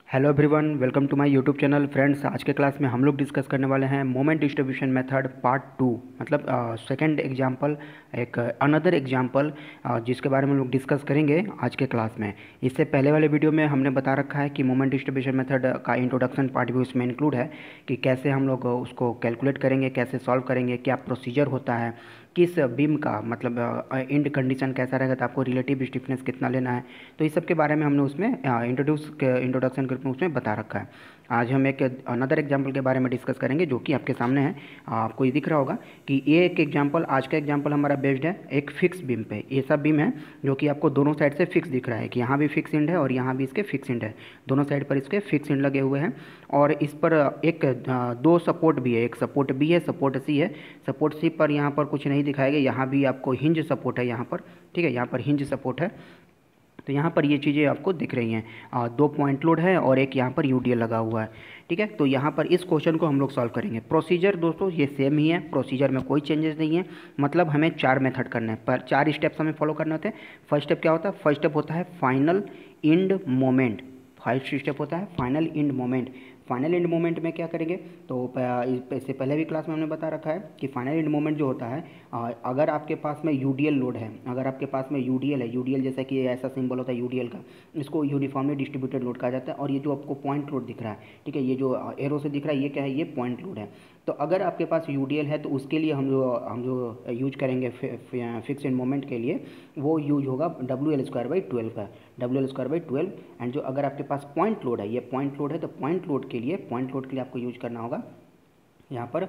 Hello everyone, welcome to my YouTube channel. Friends, आज के class में हम लोग डिस्कस करने वाले हैं मोमेंट डिस्ट्रीब्यूशन मेथड पार्ट 2, मतलब सेकंड एग्जांपल, एक अनदर एग्जांपल जिसके बारे में हम लोग डिस्कस करेंगे आज के क्लास में। इससे पहले वाले वीडियो में हमने बता रखा है कि मोमेंट डिस्ट्रीब्यूशन मेथड का इंट्रोडक्शन पार्ट भी उसमें इंक्लूड है कि कैसे हम लोग उसको कैलकुलेट करेंगे, कैसे सॉल्व करेंगे, क्या प्रोसीजर होता है, किस बीम का मतलब इंड कंडीशन कैसा रहेगा, तो आपको रिलेटिव स्टिफनेस कितना लेना है। तो इस सब के बारे में हमने उसमें इंट्रोडक्शन के रूप में उसमें बता रखा है। आज हम एक अनदर एग्जांपल के बारे में डिस्कस करेंगे जो कि आपके सामने है। आपको ये दिख रहा होगा कि ये एक एग्जांपल, आज का एग्जांपल हमारा बेस्ड है एक फिक्स बीम पे। ये सब बीम है जो कि आपको दोनों साइड से फिक्स दिख रहा है कि यहाँ भी फिक्स इंड है और यहाँ भी इसके फिक्स इंड है। दोनों साइड पर इसके फिक्स इंड लगे हुए हैं और इस पर एक दो सपोर्ट भी है, एक सपोर्ट बी है, सपोर्ट सी है। सपोर्ट सी पर यहाँ पर कुछ नहीं दिखाया गया, यहाँ भी आपको हिंज सपोर्ट है यहाँ पर, ठीक है, यहाँ पर हिंज सपोर्ट है। तो यहाँ पर ये चीज़ें आपको दिख रही हैं। दो पॉइंट लोड है और एक यहाँ पर यूडीएल लगा हुआ है, ठीक है। तो यहाँ पर इस क्वेश्चन को हम लोग सॉल्व करेंगे। प्रोसीजर दोस्तों ये सेम ही है, प्रोसीजर में कोई चेंजेस नहीं है। मतलब हमें 4 मेथड करने हैं, पर 4 स्टेप्स हमें फॉलो करने होते हैं। फर्स्ट स्टेप क्या होता है? फर्स्ट स्टेप होता है final end moment. First step होता है final end moment. Final end moment में क्या करेंगे? तो इससे पहले भी क्लास में हमने बता रखा है कि फाइनल इंड मोमेंट जो होता है, अगर आपके पास में यूडीएल लोड है, अगर आपके पास में यूडीएल है, यूडीएल जैसा कि ऐसा सिंबल होता है यूडीएल का, इसको यूनिफॉर्मली डिस्ट्रीब्यूटेड लोड कहा जाता है। और ये जो आपको पॉइंट लोड दिख रहा है, ठीक है, ये जो एरो से दिख रहा है, ये क्या है? ये पॉइंट लोड है। तो अगर आपके पास यूडीएल है तो उसके लिए हम जो यूज करेंगे फिक्स इंड मोमेंट के लिए, वो यूज होगा WL²/12 का, WL²/12। एंड जो अगर आपके पास पॉइंट लोड है, ये पॉइंट लोड है, तो पॉइंट लोड के लिए आपको यूज करना होगा यहाँ पर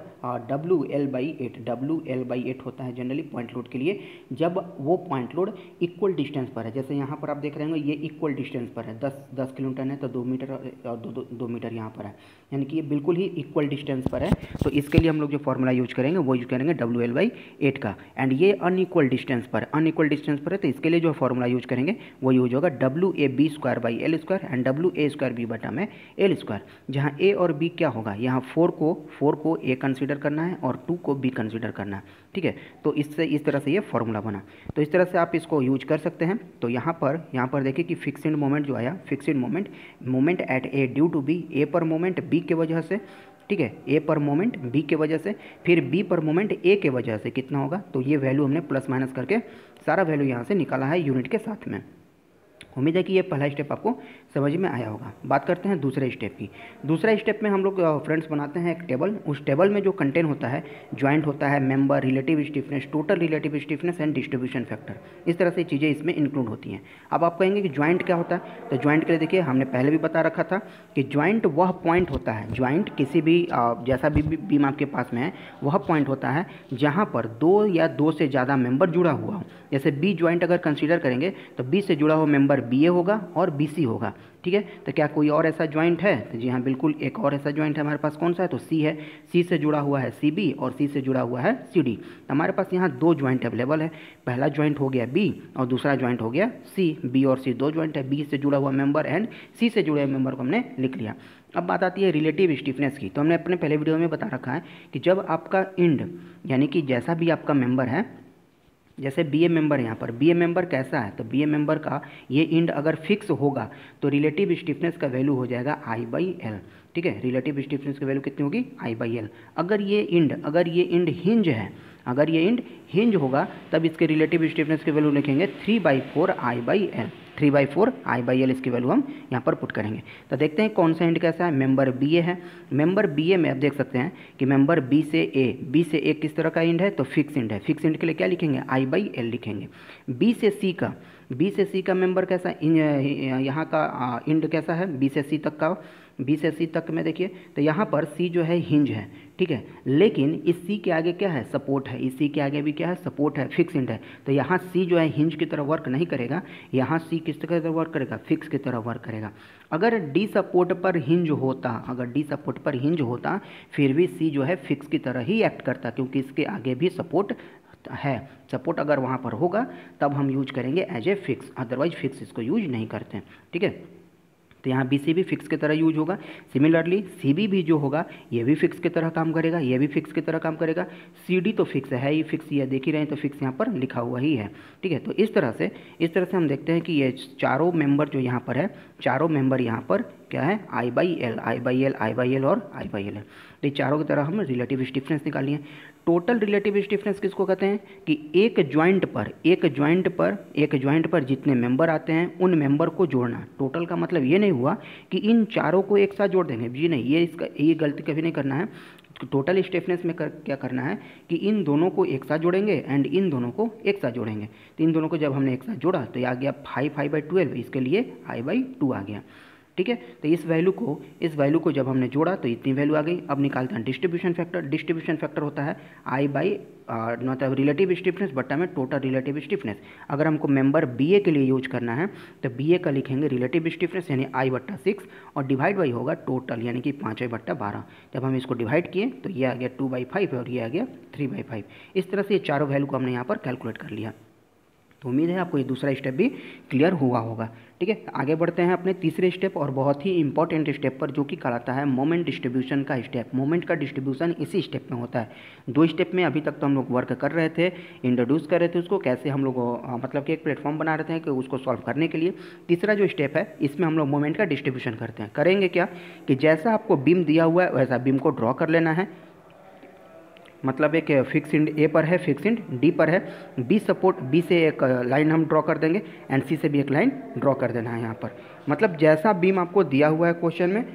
WL/8। WL/8 होता है जनरली पॉइंट लोड के लिए, जब वो पॉइंट लोड इक्वल डिस्टेंस पर है। जैसे यहाँ पर आप देख रहे होंगे ये इक्वल डिस्टेंस पर है, 10 किलोमीटर है तो 2 मीटर और 2 मीटर यहाँ पर है, यानी कि ये बिल्कुल ही इक्वल डिस्टेंस पर है। तो इसके लिए हम लोग जो फॉर्मूला यूज करेंगे वो यूज करेंगे WL/8 का। एंड ये अनइक्वल डिस्टेंस पर है, तो इसके लिए जो फॉर्मूला यूज करेंगे वो यूज होगा WAB²/L² एंड WA²B/L², जहाँ A और B क्या होगा? यहाँ 4 को ए कंसीडर करना है और 2 को बी कंसीडर करना है, ठीक है। तो इस तरह से ये फॉर्मूला बना। तो इस तरह से आप इसको यूज कर सकते हैं। तो यहाँ पर देखिए कि फिक्स्ड मोमेंट जो आया, fixed moment at A due to B, A पर मोमेंट बी के वजह से, ठीक है, ए पर मोमेंट बी के वजह से, फिर बी पर मोमेंट ए के वजह से कितना होगा? तो ये वैल्यू हमने प्लस माइनस करके सारा वैल्यू यहाँ से निकाला है यूनिट के साथ में। उम्मीद है कि ये पहला स्टेप आपको समझ में आया होगा। बात करते हैं दूसरे स्टेप की। दूसरा स्टेप में हम लोग फ्रेंड्स बनाते हैं एक टेबल। उस टेबल में जो कंटेंट होता है, ज्वाइंट होता है, member, relative stiffness, total relative stiffness and distribution factor, इस तरह से चीज़ें इसमें इंक्लूड होती हैं। अब आप कहेंगे कि ज्वाइंट क्या होता है? तो ज्वाइंट के लिए देखिए हमने पहले भी बता रखा था कि ज्वाइंट वह पॉइंट होता है, ज्वाइंट किसी भी जैसा भी बीम आपके पास में है वह पॉइंट होता है जहाँ पर 2 या 2 से ज़्यादा मेंबर जुड़ा हुआ हो। जैसे बी ज्वाइंट अगर कंसीडर करेंगे तो बी से जुड़ा हुआ मेंबर बी ए होगा और बी सी होगा, ठीक है। तो क्या कोई और ऐसा ज्वाइंट है? तो जी हाँ, बिल्कुल एक और ऐसा ज्वाइंट है हमारे पास। कौन सा है? तो सी है। सी से जुड़ा हुआ है सी बी और सी से जुड़ा हुआ है सी डी। हमारे पास यहाँ 2 ज्वाइंट अवेलेबल है। पहला ज्वाइंट हो गया बी और दूसरा ज्वाइंट हो गया सी। बी और सी 2 ज्वाइंट है, बी से जुड़ा हुआ मेंबर एंड सी से जुड़े हुए मेंबर को हमने लिख लिया। अब बात आती है रिलेटिव स्टिफनेस की। तो हमने अपने पहले वीडियो में बता रखा है कि जब आपका इंड, यानी कि जैसा भी आपका मेंबर है, जैसे बी ए मेंबर, यहाँ पर बी ए मेंबर कैसा है? तो बी ए मेंबर का ये इंड अगर फिक्स होगा तो रिलेटिव स्टिफनेस का वैल्यू हो जाएगा I/L, ठीक है। रिलेटिव स्टिफनेस की वैल्यू कितनी होगी? I/L। अगर ये इंड हिंज है, अगर ये इंड हिंज होगा तब इसके रिलेटिव स्टिफनेस की वैल्यू लिखेंगे 3/4 I/L। 3/4 I/L इसकी वैल्यू हम यहाँ पर पुट करेंगे। तो देखते हैं कौन सा इंड कैसा है। मेंबर बी ए है। मेंबर बी ए में आप देख सकते हैं कि मेंबर बी से ए किस तरह का इंड है? तो फिक्स इंड है। फिक्स इंड के लिए क्या लिखेंगे? I/L लिखेंगे। बी से सी का मेंबर कैसा? यहाँ का इंड कैसा है? बी से सी तक में देखिए तो यहाँ पर सी जो है हिंज है, ठीक है। लेकिन इस सी के आगे क्या है? सपोर्ट है। इस सी के आगे भी क्या है? सपोर्ट है, फिक्स इंड है। तो यहाँ सी जो है हिंज की तरह वर्क नहीं करेगा, यहाँ सी किस तरह वर्क करेगा? फिक्स की तरह वर्क करेगा। अगर डी सपोर्ट पर हिंज होता, फिर भी सी जो है फिक्स की तरह ही एक्ट करता, क्योंकि इसके आगे भी सपोर्ट है। सपोर्ट अगर वहाँ पर होगा तब हम यूज करेंगे as a fix, otherwise fix इसको यूज नहीं करते हैं, ठीक है। तो यहाँ बी सी भी फिक्स की तरह यूज होगा। सिमिलरली सी बी भी जो होगा ये भी फिक्स की तरह काम करेगा, ये भी फिक्स की तरह काम करेगा। सी डी तो फिक्स है ही, फिक्स ये देख ही रहे हैं, तो फिक्स यहाँ पर लिखा हुआ ही है। ठीक है, तो इस तरह से हम देखते हैं कि ये चारों मेंबर जो यहाँ पर है, चारों मेंबर यहाँ पर क्या है, I by L, I by L, I by L और आई बाई एल है। तो ये चारों की तरह हम रिलेटिव स्टिफनेस निकालिए। टोटल रिलेटिव स्टिफनेस किसको कहते हैं कि एक ज्वाइंट पर जितने मेंबर आते हैं उन मेंबर को जोड़ना। टोटल का मतलब ये नहीं हुआ कि इन चारों को एक साथ जोड़ देंगे, जी नहीं, ये गलती कभी नहीं करना है। टोटल स्टिफनेस में क्या करना है कि इन दोनों को एक साथ जोड़ेंगे एंड इन दोनों को एक साथ जोड़ेंगे। तो इन दोनों को जब हमने एक साथ जोड़ा तो ये आ गया 5/12, इसके लिए I/2 आ गया। ठीक है, तो इस वैल्यू को जब हमने जोड़ा तो इतनी वैल्यू आ गई। अब निकालते हैं डिस्ट्रीब्यूशन फैक्टर। डिस्ट्रीब्यूशन फैक्टर होता है मतलब रिलेटिव स्टिफनेस बट्टा में टोटल रिलेटिव स्टिफनेस। अगर हमको मेंबर बी ए के लिए यूज करना है तो बी ए का लिखेंगे रिलेटिव स्टिफनेस यानी I/6 और डिवाइड बाई होगा टोटल यानी कि 5/12। जब हम इसको डिवाइड किए तो ये आ गया 2/5 और ये आ गया 3/5। इस तरह से ये चारों वैल्यू को हमने यहाँ पर कैलकुलेट कर लिया। तो उम्मीद है आपको ये दूसरा स्टेप भी क्लियर हुआ होगा। ठीक है, आगे बढ़ते हैं अपने तीसरे स्टेप और बहुत ही इंपॉर्टेंट स्टेप पर, जो कि कहलाता है मोमेंट डिस्ट्रीब्यूशन का स्टेप। मोमेंट का डिस्ट्रीब्यूशन इसी स्टेप में होता है। 2 स्टेप में अभी तक तो हम लोग वर्क कर रहे थे, इंट्रोड्यूस कर रहे थे उसको, कैसे हम लोग मतलब कि एक प्लेटफॉर्म बना रहे थे कि उसको सॉल्व करने के लिए। तीसरा जो स्टेप है इसमें हम लोग मोमेंट का डिस्ट्रीब्यूशन करते हैं। करेंगे क्या कि जैसा आपको बीम दिया हुआ है वैसा बीम को ड्रॉ कर लेना है। मतलब एक फिक्स इंड ए पर है, फिक्स इंड डी पर है, बी सपोर्ट, बी से एक लाइन हम ड्रॉ कर देंगे एंड सी से भी एक लाइन ड्रॉ कर देना है यहाँ पर। मतलब जैसा बीम आपको दिया हुआ है क्वेश्चन में,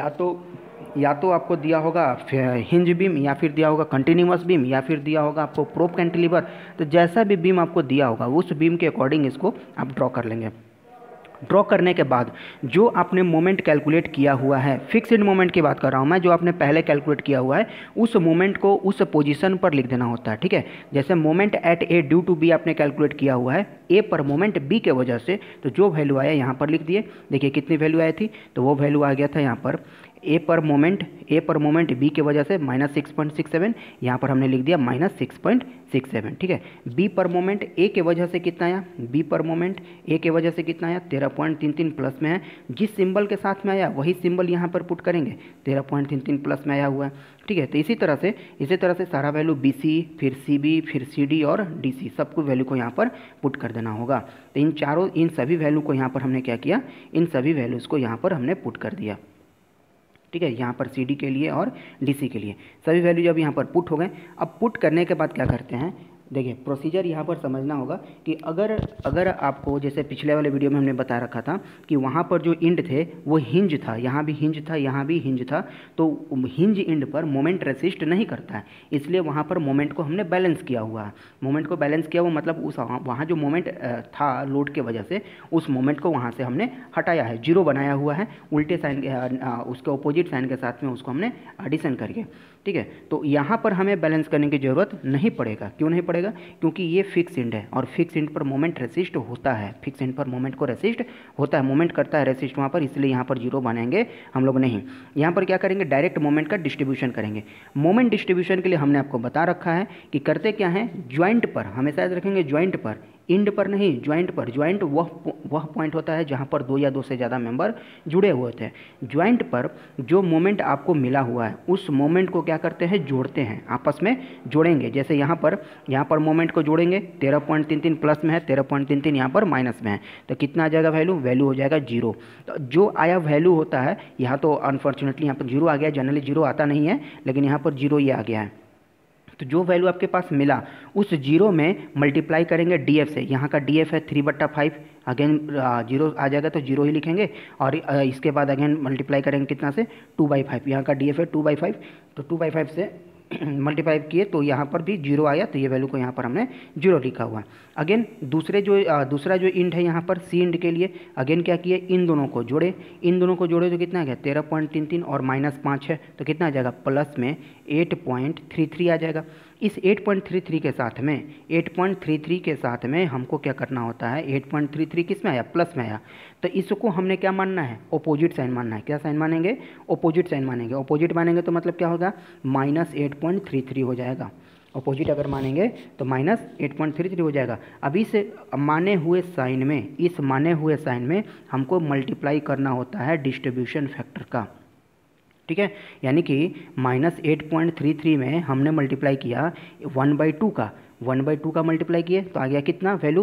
या तो आपको दिया होगा हिंज बीम, या फिर दिया होगा कंटिन्यूअस बीम, या फिर दिया होगा आपको प्रोप कैंटिलीवर। तो जैसा भी बीम आपको दिया होगा उस बीम के अकॉर्डिंग इसको आप ड्रॉ कर लेंगे। ड्रॉ करने के बाद जो आपने मोमेंट कैलकुलेट किया हुआ है, फिक्स्ड मोमेंट की बात कर रहा हूँ मैं, जो आपने पहले कैलकुलेट किया हुआ है उस मोमेंट को उस पोजीशन पर लिख देना होता है। ठीक है, जैसे moment at A due to B आपने कैलकुलेट किया हुआ है ए पर मोमेंट बी के वजह से, तो जो वैल्यू आया यहाँ पर लिख दिए। देखिए कितनी वैल्यू आई थी, तो वो वैल्यू आ गया था यहाँ पर ए पर मोमेंट बी के वजह से -6.67, यहाँ पर हमने लिख दिया -6.67। ठीक है, बी पर मोमेंट ए के वजह से कितना आया, बी पर मोमेंट ए के वजह से कितना आया 13.33 प्लस में है। जिस सिंबल के साथ में आया वही सिंबल यहाँ पर पुट करेंगे, 13.33 प्लस में आया हुआ है। ठीक है, तो इसी तरह से सारा वैल्यू बी सी, फिर सी बी, फिर सी डी और डी सी, सबको वैल्यू को यहाँ पर पुट कर देना होगा। तो इन सभी वैल्यू को यहाँ पर हमने क्या किया, इन सभी वैल्यूज़ को यहाँ पर हमने पुट कर दिया। ठीक है, यहाँ पर सी डी के लिए और डी सी के लिए सभी वैल्यू जब यहाँ पर पुट हो गए। अब पुट करने के बाद क्या करते हैं, देखिए प्रोसीजर यहाँ पर समझना होगा कि अगर आपको जैसे पिछले वाले वीडियो में हमने बता रखा था कि वहाँ पर जो इंड थे वो हिंज था, यहाँ भी हिंज था, यहाँ भी हिंज था, तो हिंज इंड पर मोमेंट रेसिस्ट नहीं करता है, इसलिए वहाँ पर मोमेंट को हमने बैलेंस किया हुआ है। मोमेंट को बैलेंस किया हुआ मतलब उस वहाँ जो मोमेंट था लोड के वजह से उस मोमेंट को वहाँ से हमने हटाया है, जीरो बनाया हुआ है, उल्टे साइन उसके अपोजिट साइन के साथ में उसको हमने एडिशन करके। ठीक है, तो यहाँ पर हमें बैलेंस करने की ज़रूरत नहीं पड़ेगा। क्यों नहीं पड़ेगा, क्योंकि ये फिक्स इंड है और फिक्स इंड पर मोमेंट रेसिस्ट होता है, फिक्स इंड पर मोमेंट को रेसिस्ट होता है, मोमेंट करता है रेसिस्ट वहाँ पर, इसलिए यहाँ पर जीरो बनाएंगे हम लोग नहीं। यहाँ पर क्या करेंगे, डायरेक्ट मोमेंट का डिस्ट्रीब्यूशन करेंगे। मोमेंट डिस्ट्रीब्यूशन के लिए हमने आपको बता रखा है कि करते क्या है, ज्वाइंट पर हमेशा याद रखेंगे, ज्वाइंट पर, इंड पर नहीं, ज्वाइंट पर। ज्वाइंट वह पॉइंट होता है जहाँ पर 2 या 2 से ज़्यादा मेंबर जुड़े हुए थे। ज्वाइंट पर जो मोमेंट आपको मिला हुआ है उस मोमेंट को क्या करते हैं, जोड़ते हैं, आपस में जोड़ेंगे। जैसे यहाँ पर मोमेंट को जोड़ेंगे, 13.33 प्लस में है, 13.33 यहाँ पर माइनस में है, तो कितना आ जाएगा वैल्यू हो जाएगा 0। तो जो आया वैल्यू होता है, यहाँ तो अनफॉर्चुनेटली यहाँ पर 0 आ गया, जनरली 0 आता नहीं है, लेकिन यहाँ पर 0 ये आ गया है। तो जो वैल्यू आपके पास मिला उस 0 में मल्टीप्लाई करेंगे DF से। यहाँ का DF है 3/5, अगेन 0 आ जाएगा तो 0 ही लिखेंगे, और इसके बाद अगेन मल्टीप्लाई करेंगे कितना से, 2/5। यहाँ का DF है 2/5, तो 2/5 से मल्टीप्लाई किए तो यहाँ पर भी 0 आया, तो ये वैल्यू को यहाँ पर हमने 0 लिखा हुआ है। अगेन दूसरा जो इंड है यहाँ पर सी इंड के लिए अगेन क्या किए, इन दोनों को जोड़े तो कितना आ गया 13.33 और -5 है, तो कितना आ जाएगा प्लस में 8.33 आ जाएगा। इस 8.33 के साथ में हमको क्या करना होता है, 8.33 किस में आया, प्लस में आया, तो इसको हमने क्या मानना है, अपोजिट साइन मानना है। क्या साइन मानेंगे, अपोजिट साइन मानेंगे। अपोजिट मानेंगे तो मतलब क्या होगा, -8.33 हो जाएगा। अपोजिट अगर मानेंगे तो -8.33 हो जाएगा। अब इस माने हुए साइन में हमको मल्टीप्लाई करना होता है डिस्ट्रीब्यूशन फैक्टर का, ठीक है। यानी कि -8.33 में हमने मल्टीप्लाई किया 1/2 का, 1/2 का मल्टीप्लाई किए तो आ गया कितना वैल्यू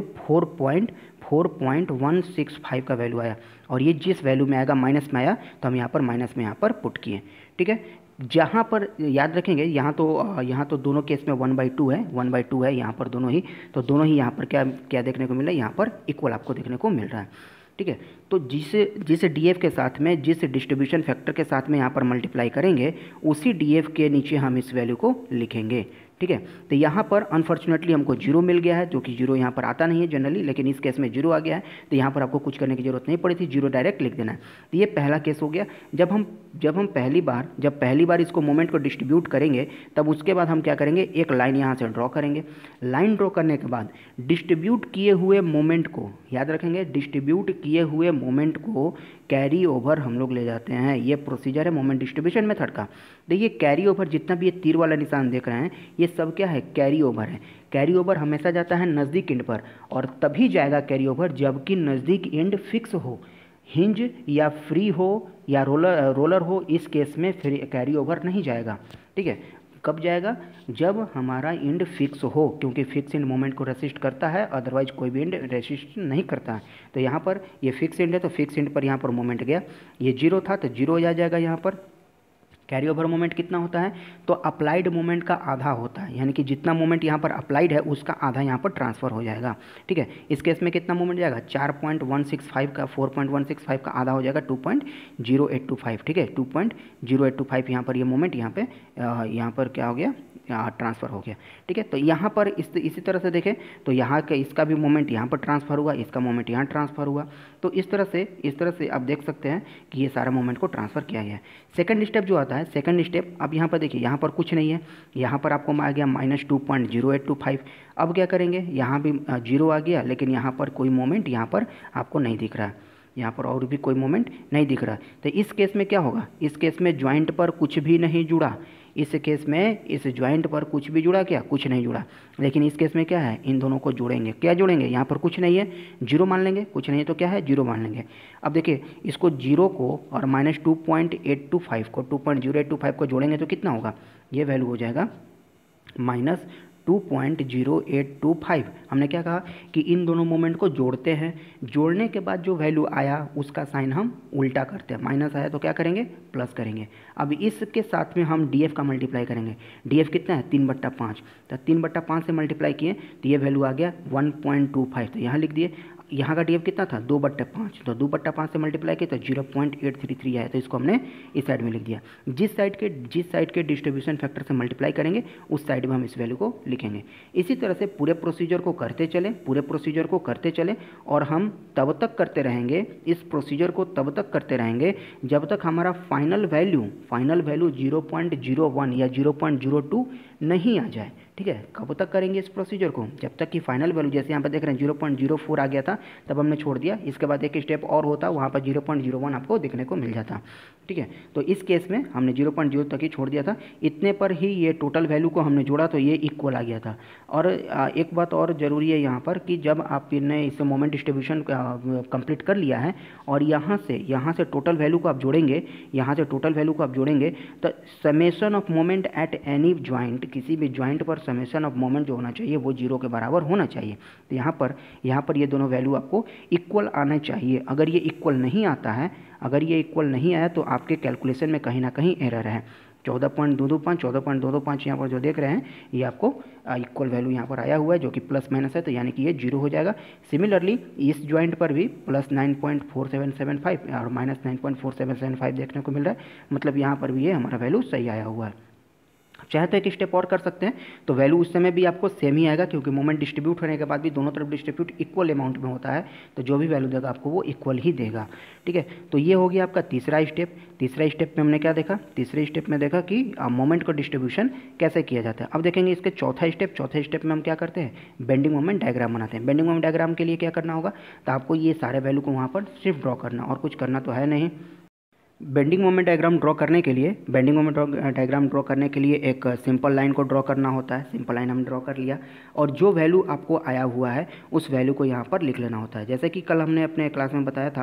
4.165 का वैल्यू आया। और ये जिस वैल्यू में आएगा माइनस में आया तो हम यहाँ पर माइनस में यहाँ पर पुट किए, ठीक है। जहाँ पर याद रखेंगे यहाँ तो दोनों केस में 1/2 है, 1/2 है यहाँ पर दोनों ही, तो दोनों ही यहाँ पर क्या क्या देखने को मिल रहा है, यहाँ पर इक्वल आपको देखने को मिल रहा है, ठीक है। तो जिस डीएफ के साथ में, जिस डिस्ट्रीब्यूशन फैक्टर के साथ में यहाँ पर मल्टीप्लाई करेंगे, उसी डीएफ के नीचे हम इस वैल्यू को लिखेंगे, ठीक है। तो यहाँ पर अनफॉर्चुनेटली हमको जीरो मिल गया है, जो कि जीरो यहाँ पर आता नहीं है जनरली, लेकिन इस केस में जीरो आ गया है, तो यहाँ पर आपको कुछ करने की जरूरत नहीं पड़ी थी, जीरो डायरेक्ट लिख देना है। तो ये पहला केस हो गया। जब हम पहली बार इसको मोमेंट को डिस्ट्रीब्यूट करेंगे, तब उसके बाद हम क्या करेंगे, एक लाइन यहाँ से ड्रॉ करेंगे। लाइन ड्रॉ करने के बाद डिस्ट्रीब्यूट किए हुए मोमेंट को, याद रखेंगे, डिस्ट्रीब्यूट किए हुए मोमेंट को कैरी ओवर हम लोग ले जाते हैं। ये प्रोसीजर है मोमेंट डिस्ट्रीब्यूशन मेथड का। देखिए कैरी ओवर, जितना भी ये तीर वाला निशान देख रहे हैं, ये सब क्या है, कैरी ओवर है। कैरी ओवर हमेशा जाता है नज़दीक एंड पर, और तभी जाएगा कैरी ओवर जबकि नज़दीक एंड फिक्स हो, हिंज या फ्री हो या रोलर हो, इस केस में फिर कैरी ओवर नहीं जाएगा, ठीक है। कब जाएगा, जब हमारा एंड फिक्स हो, क्योंकि फिक्स एंड मोमेंट को रेसिस्ट करता है, अदरवाइज कोई भी एंड रेसिस्ट नहीं करता है। तो यहाँ पर ये फिक्स एंड है, तो फिक्स एंड पर यहाँ पर मोमेंट गया, ये जीरो था तो जीरो आ जाएगा। यहाँ पर कैरी ओवर मोमेंट कितना होता है, तो अप्लाइड मोमेंट का आधा होता है, यानी कि जितना मोमेंट यहाँ पर अप्लाइड है उसका आधा यहाँ पर ट्रांसफर हो जाएगा, ठीक है। इस केस में कितना मोमेंट जाएगा, 4.165 का 4.165 का आधा हो जाएगा 2.0825, ठीक है। 2.0825 यहाँ पर ये मोमेंट यहाँ पर क्या हो गया, ट्रांसफ़र हो गया, ठीक है। तो यहाँ पर इसी तरह से देखें तो यहाँ का इसका भी मोमेंट यहाँ पर ट्रांसफ़र हुआ, इसका मोमेंट यहाँ ट्रांसफ़र हुआ। तो इस तरह से आप देख सकते हैं कि ये सारा मोमेंट को ट्रांसफ़र किया गया है। सेकंड स्टेप जो आता है, सेकंड स्टेप, अब यहाँ पर देखिए, यहाँ पर कुछ नहीं है, यहाँ पर आपको आ गया -2.0825। अब क्या करेंगे, यहाँ भी जीरो आ गया, लेकिन यहाँ पर कोई मोमेंट यहाँ पर आपको नहीं दिख रहा है, यहाँ पर और भी कोई मोमेंट नहीं दिख रहा। तो इस केस में क्या होगा, इस केस में ज्वाइंट पर कुछ भी नहीं जुड़ा, इस केस में इस ज्वाइंट पर कुछ भी जुड़ा क्या, कुछ नहीं जुड़ा। लेकिन इस केस में क्या है, इन दोनों को जोड़ेंगे, क्या जोड़ेंगे, यहाँ पर कुछ नहीं है, जीरो मान लेंगे, कुछ नहीं है तो क्या है, जीरो मान लेंगे। अब देखिए इसको जीरो को और -2.825 को 2.0825 को जोड़ेंगे तो कितना होगा, ये वैल्यू हो जाएगा -2.0825। हमने क्या कहा कि इन दोनों मोमेंट को जोड़ते हैं, जोड़ने के बाद जो वैल्यू आया उसका साइन हम उल्टा करते हैं, माइनस आया तो क्या करेंगे, प्लस करेंगे। अब इसके साथ में हम डीएफ का मल्टीप्लाई करेंगे। डीएफ कितना है, 3/5, तो 3/5 से मल्टीप्लाई किए तो ये वैल्यू आ गया 1.25, तो यहाँ लिख दिए। यहाँ का डीएफ कितना था, 2/5, तो 2/5 से मल्टीप्लाई किया तो 0.833 आया, तो इसको हमने इस साइड में लिख दिया। जिस साइड के डिस्ट्रीब्यूशन फैक्टर से मल्टीप्लाई करेंगे उस साइड में हम इस वैल्यू को लिखेंगे। इसी तरह से पूरे प्रोसीजर को करते चलें और हम तब तक करते रहेंगे, इस प्रोसीजर को तब तक करते रहेंगे जब तक हमारा फाइनल वैल्यू 0.01 या 0.02 नहीं आ जाए, ठीक है। कब तक करेंगे इस प्रोसीजर को, जब तक कि फाइनल वैल्यू, जैसे यहाँ पर देख रहे हैं 0.04 आ गया था, तब हमने छोड़ दिया। इसके बाद एक स्टेप और होता, वहाँ पर 0.01 आपको देखने को मिल जाता, ठीक है। तो इस केस में हमने 0.0 तक ही छोड़ दिया था, इतने पर ही ये टोटल वैल्यू को हमने जोड़ा तो ये इक्वल आ गया था। और एक बात और ज़रूरी है यहाँ पर कि जब आपने इस मोमेंट डिस्ट्रीब्यूशन कंप्लीट कर लिया है और यहाँ से टोटल वैल्यू को आप जोड़ेंगे, तो summation of moment at any joint, किसी भी ज्वाइंट पर समेशन ऑफ मोमेंट जो होना चाहिए वो जीरो के बराबर होना चाहिए। तो यहाँ पर ये दोनों वैल्यू आपको इक्वल आना चाहिए। अगर ये इक्वल नहीं आता है, अगर ये इक्वल नहीं आया तो आपके कैलकुलेशन में कहीं ना कहीं एरर है। 14.225 यहाँ पर जो देख रहे हैं ये आपको इक्वल वैल्यू यहाँ पर आया हुआ है, जो कि प्लस माइनस है, तो यानी कि ये जीरो हो जाएगा। सिमिलरली इस ज्वाइंट पर भी +9.4775 और -9.4775 देखने को मिल रहा है, मतलब यहाँ पर भी ये हमारा वैल्यू सही आया हुआ है। चाहे तो एक स्टेप और कर सकते हैं, तो वैल्यू उस समय भी आपको सेम ही आएगा, क्योंकि मोमेंट डिस्ट्रीब्यूट होने के बाद भी दोनों तरफ डिस्ट्रीब्यूट इक्वल अमाउंट में होता है, तो जो भी वैल्यू देगा आपको वो इक्वल ही देगा, ठीक है। तो ये हो गया आपका तीसरा स्टेप। तीसरा स्टेप में हमने क्या देखा, तीसरे स्टेप में देखा कि मोमेंट का डिस्ट्रीब्यूशन कैसे किया जाता है। अब देखेंगे इसके चौथे स्टेप में हम क्या करते हैं, बेंडिंग मोमेंट डायग्राम बनाते हैं। बेंडिंग मोमेंट डायग्राम के लिए क्या करना होगा, तो आपको ये सारे वैल्यू को वहाँ पर सिर्फ ड्रॉ करना, और कुछ करना तो है नहीं। बेंडिंग मोमेंट डायग्राम ड्रॉ करने के लिए डायग्राम ड्रॉ करने के लिए एक सिंपल लाइन को ड्रॉ करना होता है। सिंपल लाइन हम ड्रॉ कर लिया और जो वैल्यू आपको आया हुआ है उस वैल्यू को यहाँ पर लिख लेना होता है। जैसे कि कल हमने क्लास में बताया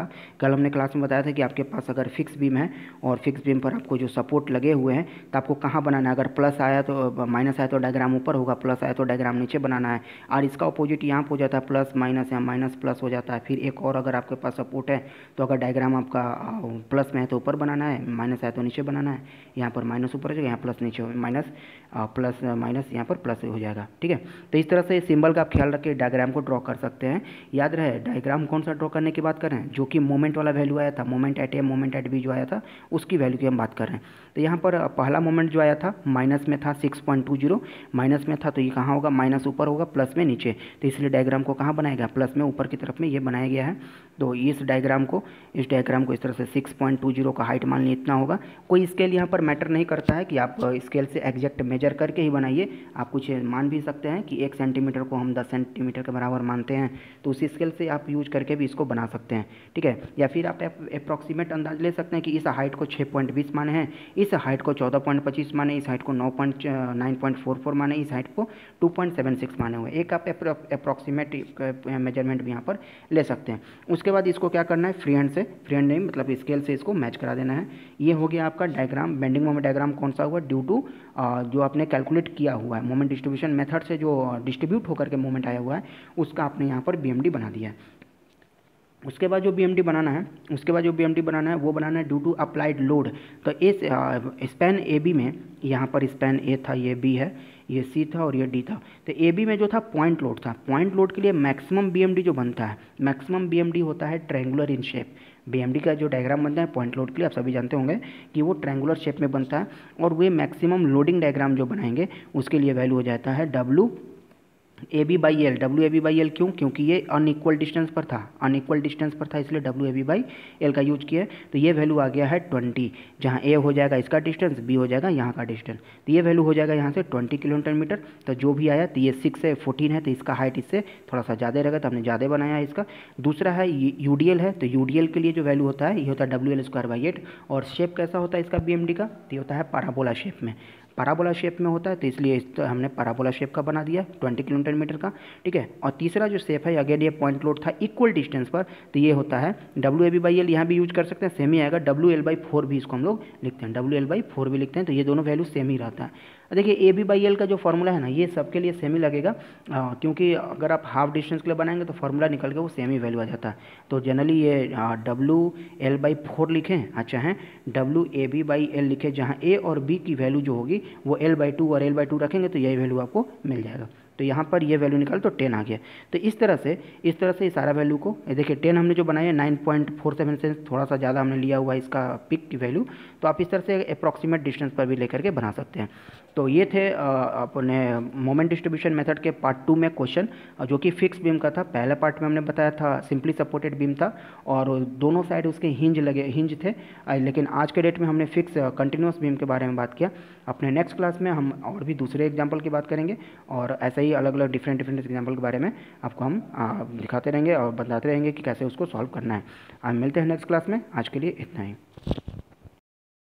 था कि आपके पास अगर फिक्स बीम है और फिक्स बीम पर आपको जो सपोर्ट लगे हुए हैं तो आपको कहाँ बनाना है। अगर प्लस आया तो माइनस आया तो डायग्राम ऊपर होगा, प्लस आया तो डायग्राम नीचे बनाना है। और इसका अपोजिट यहाँ पर हो जाता है प्लस माइनस या माइनस प्लस हो जाता है। फिर एक और अगर आपके पास सपोर्ट है तो अगर डायग्राम आपका प्लस में है तो ऊपर बनाना है, माइनस है तो नीचे बनाना है। यहाँ पर माइनस ऊपर हो जाएगा, यहाँ प्लस नीचे माइनस, प्लस माइनस यहाँ पर प्लस हो जाएगा। ठीक है, तो इस तरह से सिंबल का आप ख्याल रख के डायग्राम को ड्रॉ कर सकते हैं। याद रहे डायग्राम कौन सा ड्रॉ करने की बात कर रहे हैं, जो कि मोमेंट वाला वैल्यू आया था, moment at A moment at B जो आया था उसकी वैल्यू की हम बात कर रहे हैं। तो यहाँ पर पहला मोमेंट जो आया था माइनस में था 6.20, माइनस में था तो ये कहाँ होगा, माइनस ऊपर होगा प्लस में नीचे, तो इसलिए डायग्राम को कहाँ बनाया गया, प्लस में ऊपर की तरफ में ये बनाया गया है। तो इस डायग्राम को इस तरह से 6.20 का हाइट मान ली इतना होगा। कोई स्केल यहाँ पर मैटर नहीं करता है कि आप स्केल से एग्जैक्ट मेजर करके ही बनाइए, आप कुछ मान भी सकते हैं कि 1 सेंटीमीटर को हम 10 सेंटीमीटर के बराबर मानते हैं तो उसी स्केल से आप यूज करके भी इसको बना सकते हैं। ठीक है, या फिर आप अप्रॉक्सीमेट अंदाज ले सकते हैं कि इस हाइट को 6.20 माने हैं, इस हाइट को 14.25 माने, इस हाइट को 9.44 माने, इस हाइट को 2.76 माने हुए। एक आप अप्रॉक्सीमेट मेजरमेंट भी यहाँ पर ले सकते हैं। उसके बाद इसको क्या करना है, फ्री हैंड नहीं मतलब स्केल से इसको मैच करा देना है। ये हो गया आपका डायग्राम। बेंडिंग मोमेंट डायग्राम कौन सा हुआ, ड्यू टू जो आपने कैलकुलेट किया हुआ है मोमेंट डिस्ट्रीब्यूशन मेथड से जो डिस्ट्रीब्यूट होकर के मोमेंट आया हुआ है उसका आपने यहाँ पर बीएमडी बना दिया है। उसके बाद जो बीएमडी बनाना है वो बनाना है ड्यू टू अप्लाइड लोड। तो इस स्पैन ए बी में, यहाँ पर स्पैन ए था, ये बी है, ये सी था और ये डी था। तो ए बी में जो था पॉइंट लोड था। पॉइंट लोड के लिए मैक्सिमम बीएमडी जो बनता है, मैक्सिमम बीएमडी होता है ट्रायंगुलर इन शेप। बीएमडी का जो डायग्राम बनता है पॉइंट लोड के लिए आप सभी जानते होंगे कि वो ट्रायंगुलर शेप में बनता है। और वे मैक्सिमम लोडिंग डायग्राम जो बनाएंगे उसके लिए वैल्यू हो जाता है W A B by L. W A B by L क्यों, क्योंकि ये अनइक्वल डिस्टेंस पर था, इसलिए W A B by L का यूज किया है। तो ये वैल्यू आ गया है 20, जहाँ ए हो जाएगा इसका डिस्टेंस, बी हो जाएगा यहाँ का डिस्टेंस। तो ये वैल्यू हो जाएगा यहाँ से 20 किलोमीटर मीटर। तो जो भी आया, तो ये 6 से 14 है तो इसका हाइट इससे थोड़ा सा ज़्यादा रहेगा, तो हमने ज़्यादा बनाया है इसका। दूसरा है यूडीएल है, तो यूडीएल के लिए जो वैल्यू होता है ये होता है डब्ल्यू एल स्क्वायर बाई 8। और शेप कैसा होता है इसका बीएमडी का, तो ये होता है पैराबोला शेप में, पैराबोला शेप में होता है, तो इसलिए हमने पैराबोला शेप का बना दिया 20 किलोमीटर मीटर का। ठीक है, और तीसरा जो शेप है, अगेन ये पॉइंट लोड था इक्वल डिस्टेंस पर, तो ये होता है W A B by L. यहाँ भी यूज कर सकते हैं, सेम ही आएगा। डब्ल्यू एल बाई 4 भी इसको हम लोग लिखते हैं, डब्ल्यू एल बाई 4 भी लिखते हैं, तो ये दोनों वैल्यू सेम ही रहता है। देखिए ए बी बाई एल का जो फॉर्मूला है ना, ये सबके लिए सेम ही लगेगा, क्योंकि अगर आप हाफ डिस्टेंस के लिए बनाएंगे तो फॉर्मूला निकल के वो सेम ही वैल्यू आ जाता है। तो जनरली ये डब्ल्यू एल बाई 4 लिखें, अच्छा है, W A B by L लिखें, जहाँ ए और बी की वैल्यू जो होगी वो एल बाई 2 और एल बाई 2 रखेंगे तो यही वैल्यू आपको मिल जाएगा। तो यहाँ पर ये वैल्यू निकाल तो 10 आ गया। तो इस तरह से इस सारा वैल्यू को देखिए 10 हमने जो बनाया 9.47 से थोड़ा सा ज़्यादा हमने लिया हुआ है इसका पिक की वैल्यू। तो आप इस तरह से अप्रॉक्सीमेट डिस्टेंस पर भी लेकर के बना सकते हैं। तो ये थे अपने मोमेंट डिस्ट्रीब्यूशन मेथड के पार्ट 2 में क्वेश्चन, जो कि फिक्स बीम का था। पहले पार्ट में हमने बताया था सिंपली सपोर्टेड बीम था और दोनों साइड उसके हिंज थे, लेकिन आज के डेट में हमने फिक्स कंटिन्यूस बीम के बारे में बात किया। अपने नेक्स्ट क्लास में हम और भी दूसरे एग्जाम्पल की बात करेंगे और ऐसे ही अलग अलग डिफरेंट एग्जाम्पल के बारे में आपको हम दिखाते रहेंगे और बताते रहेंगे कि कैसे उसको सॉल्व करना है। आज मिलते हैं नेक्स्ट क्लास में, आज के लिए इतना ही।